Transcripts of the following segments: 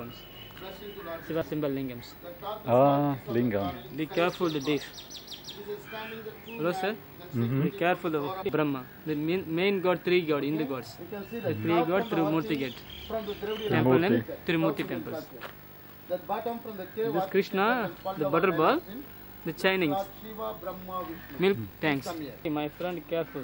ones. Shiva symbol lingams. Ah, lingam. Be careful the this. Hello sir. Be careful the Brahma. The main god, three god, in the gods. The three god Trimurti gate. Temple name Trimurti temples. This Krishna, the butter ball, the chinings, milk tanks. My friend, careful.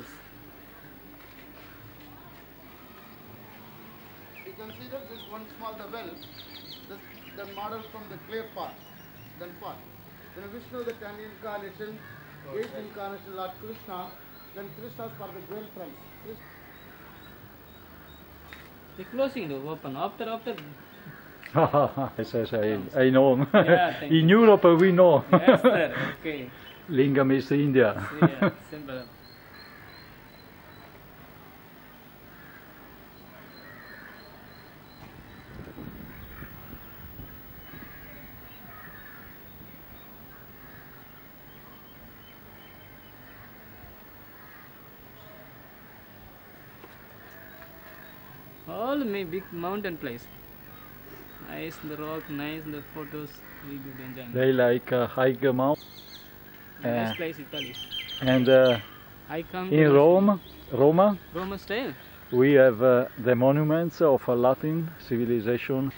You can see that this one small the well, the model from the clay pot, then pot. Then Vishnu, the 10 incarnation, 8 incarnation Lord Krishna, then Krishna's for the great friends. The closing door open after. Yes, I know. Yeah, In Europe we know. Yes sir. Okay. Lingam is India. Yeah, simple. All big mountain place. Nice the rock, nice the photos. We good enjoy. They like hike mountain. Nice place, Italy. And I come in to Roma, Roman style. we have the monuments of a Latin civilization.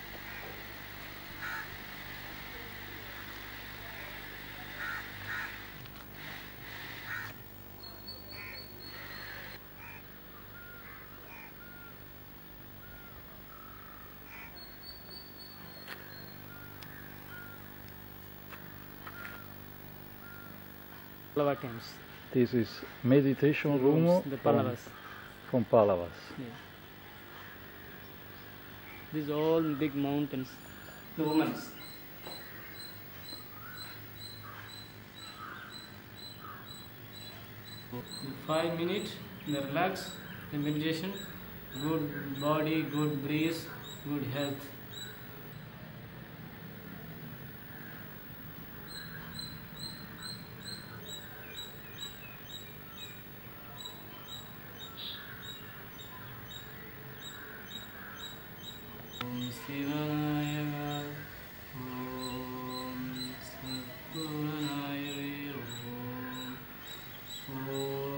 Pallava times. This is meditation room The Pallavas. from Pallavas. Yeah. These all big mountains. The women's. In 5 minutes, the relax, the meditation, good body, good breeze, good health. Om Shivaya, Om Sadgurunaya, Om